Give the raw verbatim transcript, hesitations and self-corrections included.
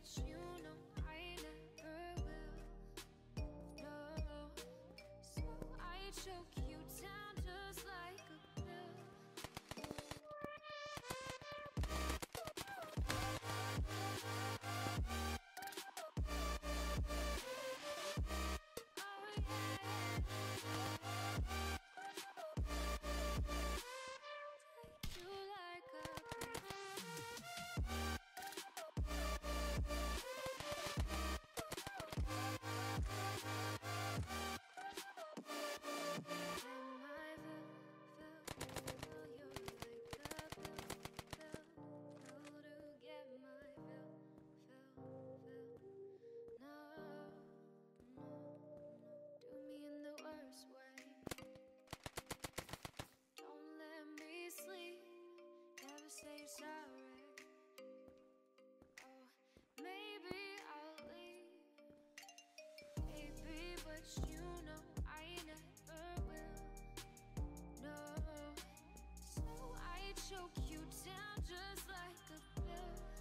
but you know I never will. No, so I choke you down just like a pill. Say sorry. Oh, maybe I'll leave, baby, but you know I never will. No, so I choke you down just like a pill.